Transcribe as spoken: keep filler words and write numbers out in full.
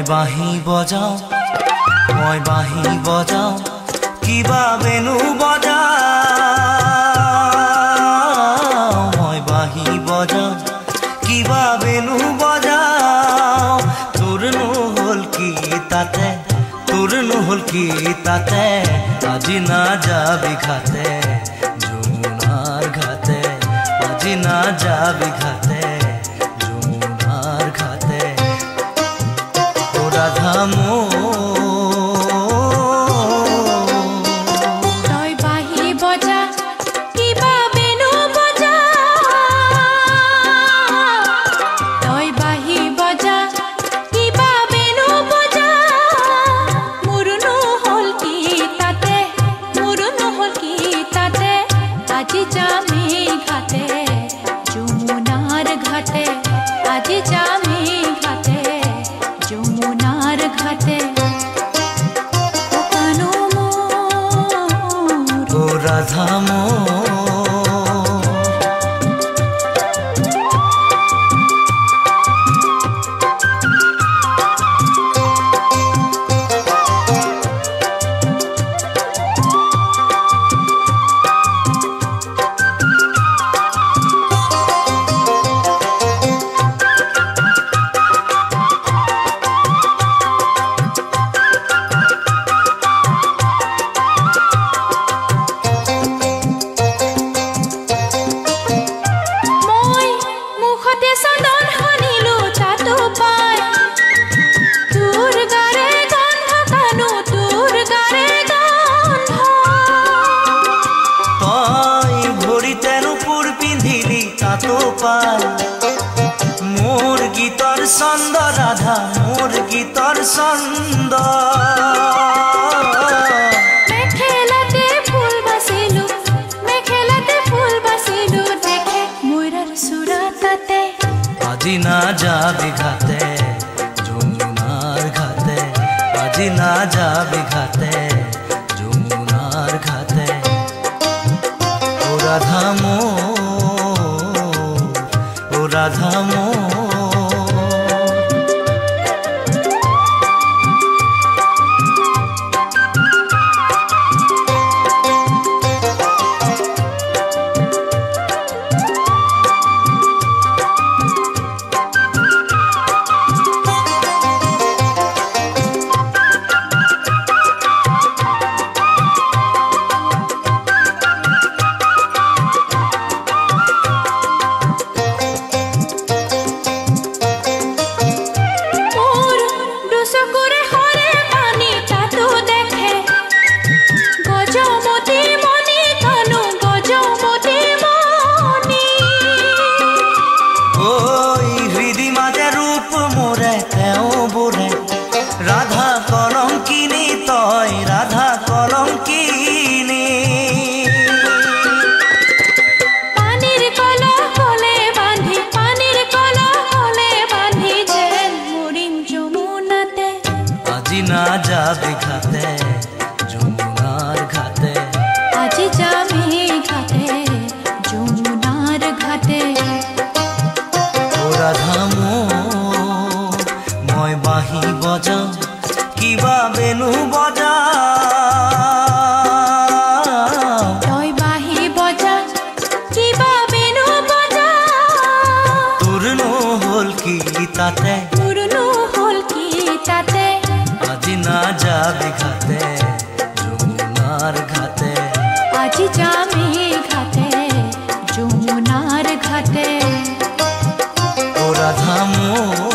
বাঁহী বজাও মই বাঁহী বজাও কিবা বেনু বজাও মই বাঁহী বজাও কিবা বেনু বজাও তোর নহল কি তাতে তোর নহল কি তাতে আজি না যাবি ঘাটে যমুনার ঘাটে আজি না যাবি ঘাটে যমুনার ঘাটে ও রাধা মো राधा मो मोर गीतर छंद राधा मोर गीतर छंद मेखेलाते फूल बासिलु मेखेलाते फूल बासिलु देखे मोरर सुराताते আজি ना যাবি ঘাটে যমুনার ঘাটে আজি না যাবি ঘাটে যমুনার ঘাটে ও রাধা মো राधा मो राधा कलंकिनी तय राधा कलंकिनी पानिर कला कले बांधी पानिर कला कले बांधी जेन मुरिम যমুনাতে আজি না যাবি ঘাটে যমুনার ঘাটে আজি যাবি ঘাটে যমুনার ঘাটে ও রাধা মো মই বাঁহী বজাও কিবা বেনু বজাও তই বাঁহী বজা কিবা বেনু বজা তোর নহল কি তাতে তোর নহল কি তাতে আজি না যাবি ঘাটে যমুনার ঘাটে আজি যাবি ঘাটে যমুনার ঘাটে ও রাধা মো।